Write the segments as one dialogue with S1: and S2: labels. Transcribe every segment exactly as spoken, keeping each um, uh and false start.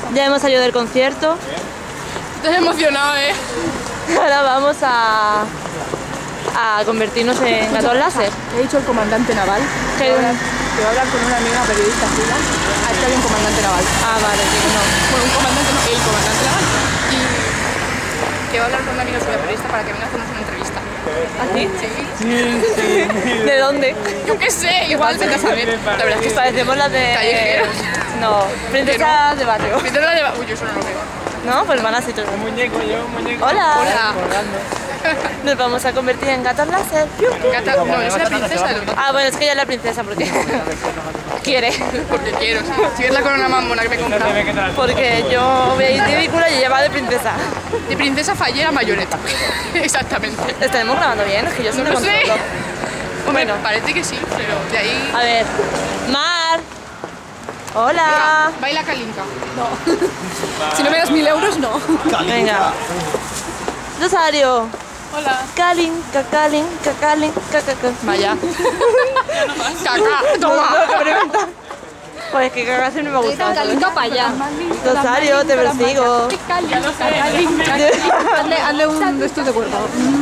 S1: Ya hemos salido del concierto.
S2: Estás emocionado, ¿eh?
S1: Ahora vamos a, a convertirnos en gatos láser.
S2: He dicho el comandante naval.
S1: ¿Qué?
S2: Que va a hablar, que va a hablar con una amiga periodista suya. Ha estado un comandante naval.
S1: Ah, vale, digo no.
S2: Bueno, un comandante no, el comandante naval. Y que va a hablar con una amiga suya periodista para que venga a hacernos una entrevista.
S1: ¿Así?
S2: Sí.
S1: ¿De dónde?
S2: Yo qué sé, igual vete a saber. La verdad es que
S1: Parecemos las de...
S2: callejeros.
S1: No, princesas de barrio.
S2: Primero la lleva. Uy, yo eso no lo veo.
S1: ¿No? Pues van así todos.
S3: Muñeco, yo, muñeco.
S1: Hola.
S2: Hola.
S1: Nos vamos a convertir en gatos láser.
S2: Gata, no, yo soy la princesa de los gatos.
S1: Ah, bueno, es que ella es la princesa porque quiere.
S2: Porque quiero. Si es la corona más mona que me he comprado.
S1: Porque yo voy a ir ridícula y ella va de princesa.
S2: De princesa fallera mayoneta. Exactamente.
S1: ¿Estaremos grabando bien? Es que yo
S2: No
S1: siempre
S2: lo sé.
S1: controlo.
S2: Hombre,
S1: Bueno.
S2: parece que sí, pero de ahí...
S1: A ver. Mar. Hola.
S2: Venga, baila Kalinka. No. Si no me das mil euros, no.
S1: Venga. Rosario.
S2: Hola.
S1: Kalinka, Kalinka, Kalinka, Kalinka. Vaya.
S2: Caca,
S1: No,
S2: toma.
S1: no, que pregunta. Pues es que caca siempre me ha gustado.
S4: Kalinka para allá.
S1: Rosario, te persigo.
S2: Hazle, hazle un de estos de cuerpo.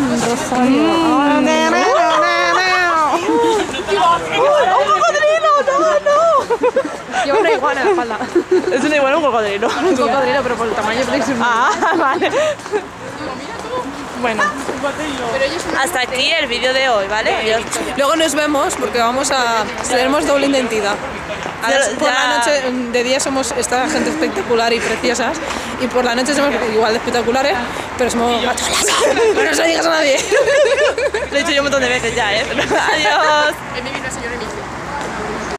S1: ¡Un cocodrilo! ¡No, no!
S2: Lleva una iguana en la espalda.
S1: Es una iguana o un cocodrilo.
S2: Un cocodrilo, pero por el tamaño puede ser un...
S1: Ah, vale. Bueno,
S2: Pero ellos son...
S1: hasta aquí el vídeo de hoy, ¿vale? Adiós.
S4: Luego nos vemos porque vamos a... Tenemos doble identidad. A las- por
S1: Ya.
S4: la noche, de día somos esta gente espectacular y preciosas. Y por la noche somos igual de espectaculares, pero somos gatos láser. No se lo digas a nadie.
S1: Lo he dicho yo un montón de veces ya, ¿eh? Adiós.
S2: En mi vida, señor Emilio.